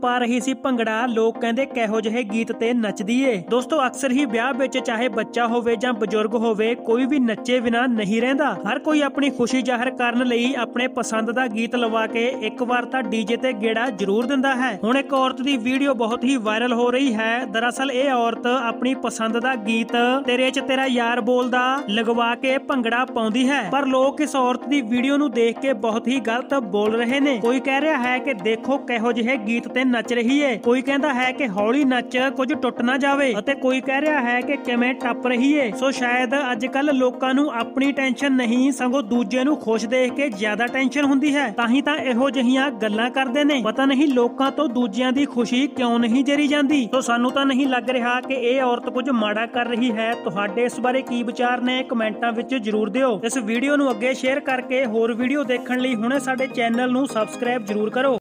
ਪਾ ਰਹੀ ਸੀ ਭੰਗੜਾ। ਲੋਕ ਕਹਿੰਦੇ ਕਿਹੋ ਜਿਹੇ ਗੀਤ ਤੇ ਨੱਚਦੀ ਏ। ਦੋਸਤੋ ਅਕਸਰ ਹੀ ਵਿਆਹ ਵਿੱਚ ਚਾਹੇ ਬੱਚਾ ਹੋਵੇ ਜਾਂ ਬਜ਼ੁਰਗ ਹੋਵੇ, ਕੋਈ ਵੀ ਨੱਚੇ ਬਿਨਾਂ ਨਹੀਂ ਰਹਿੰਦਾ। ਹਰ ਕੋਈ ਆਪਣੀ ਖੁਸ਼ੀ ਜ਼ਾਹਰ ਕਰਨ ਲਈ ਆਪਣੇ ਪਸੰਦ ਦਾ ਗੀਤ ਲਵਾ ਕੇ ਇੱਕ ਵਾਰ ਤਾਂ ਡੀਜੇ ਤੇ ਗੇੜਾ ਜ਼ਰੂਰ ਦਿੰਦਾ ਹੈ। ਹੁਣ ਇੱਕ ਔਰਤ ਦੀ ਵੀਡੀਓ ਬਹੁਤ ਹੀ ਵਾਇਰਲ ਹੋ ਰਹੀ ਹੈ। ਦਰਅਸਲ ਇਹ ਔਰਤ ਆਪਣੀ ਪਸੰਦ ਦਾ ਗੀਤ ਤੇਰੇ 'ਚ ਤੇਰਾ ਯਾਰ ਬੋਲਦਾ ਲਗਵਾ ਕੇ ਭੰਗੜਾ ਪਾਉਂਦੀ ਹੈ। ਪਰ ਲੋਕ ਇਸ ਔਰਤ ਦੀ ਵੀਡੀਓ ਨੂੰ ਦੇਖ ਕੇ ਬਹੁਤ ਹੀ ਗਲਤ ਬੋਲ ਰਹੇ ਨੇ। ਕੋਈ ਕਹਿ ਰਿਹਾ ਹੈ ਕਿ ਦੇਖੋ ਕਿਹੋ ਜਿਹੇ ਗੀਤ ਤੇ ਨੱਚ ਰਹੀ ਏ, ਕੋਈ ਕਹਿੰਦਾ ਹੈ ਕਿ ਹੌਲੀ ਨੱਚ ਕੁਝ ਟੁੱਟ ਨਾ ਜਾਵੇ, ਅਤੇ ਕੋਈ ਕਹਿ ਰਿਹਾ ਹੈ ਕਿ ਕਿਵੇਂ ਟੱਪ ਰਹੀ ਏ। ਸੋ ਸ਼ਾਇਦ ਅੱਜ ਕੱਲ ਲੋਕਾਂ ਨੂੰ ਆਪਣੀ ਟੈਨਸ਼ਨ ਨਹੀਂ ਸਗੋਂ ਦੂਜੇ ਨੂੰ ਖੁਸ਼ ਦੇਖ ਕੇ ਜ਼ਿਆਦਾ ਟੈਨਸ਼ਨ ਹੁੰਦੀ ਹੈ, ਤਾਂ ਹੀ ਤਾਂ ਇਹੋ ਜਿਹੀਆਂ ਗੱਲਾਂ ਕਰਦੇ ਨੇ। ਪਤਾ ਨਹੀਂ ਲੋਕਾਂ ਤੋਂ ਦੂਜਿਆਂ ਦੀ ਖੁਸ਼ੀ ਕਿਉਂ ਨਹੀਂ ਜਰੀ ਜਾਂਦੀ। ਸੋ ਸਾਨੂੰ ਤਾਂ ਨਹੀਂ ਲੱਗ ਰਿਹਾ ਕਿ ਇਹ ਔਰਤ ਕੁਝ ਮਾੜਾ ਕਰ ਰਹੀ ਹੈ। ਤੁਹਾਡੇ ਇਸ ਬਾਰੇ ਕੀ ਵਿਚਾਰ ਨੇ ਕਮੈਂਟਾਂ ਵਿੱਚ ਜਰੂਰ ਦਿਓ। ਇਸ ਵੀਡੀਓ ਨੂੰ ਅੱਗੇ ਸ਼ੇਅਰ ਕਰਕੇ ਹੋਰ ਵੀਡੀਓ ਦੇਖਣ ਲਈ ਹੁਣੇ ਸਾਡੇ ਚੈਨਲ ਨੂੰ ਸਬਸਕ੍ਰਾਈਬ ਜਰੂਰ ਕਰੋ।